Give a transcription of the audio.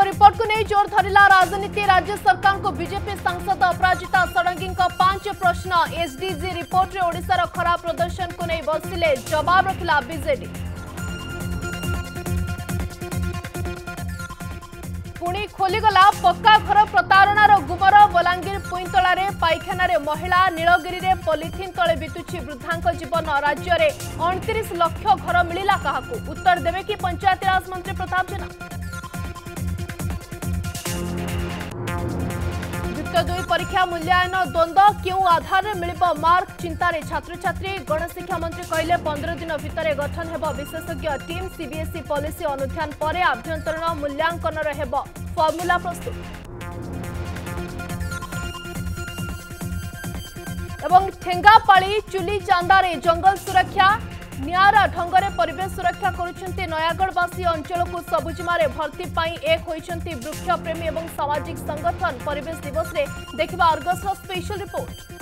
Report को नहीं जोर धरिला राजनीति। राज्य सरकार को बीजेपी सांसद अपराजिता षडंगी 5 प्रश्न। एसडीजी रिपोर्ट रे ओडिशार खराब प्रदर्शन को नहीं बसिले जवाब रखिला बीजेडी। पुणी खोलीगला पक्का घर प्रतारणार गुमर। बलांगीर पुईतला पाइखाना महिला। नीलगिरी पॉलिथिन तले बितुछि वृद्धा जीवन। राज्य में 29 लाख घर मिला क्या? उत्तर देवे कि पंचायतीराज मंत्री प्रताप जेना। युक्त 2 परीक्षा मूल्यांकन द्वंद्व क्यों आधार में मिलिब मार्क? चिंतार छात्र छात्री। गणशिक्षा मंत्री कहले 15 दिन भितर गठन हेब विशेषज्ञ टीम। सीबीएसई पॉलिसी अनुध्यान पर आभ्यंतरण मूल्यांकन हेब फॉर्मूला प्रस्तुत। एवं ठेंगापाली चुली चांदारे जंगल सुरक्षा। नियारा ढंगरे परिवेश सुरक्षा करुछन्ति नयागढ़वासी। अंचल को सबुजिमारे भर्ती पाई एक होइछन्ति वृक्षप्रेमी एवं सामाजिक संगठन। परिवेश दिवस रे देखिबा अर्गस स्पेशल रिपोर्ट।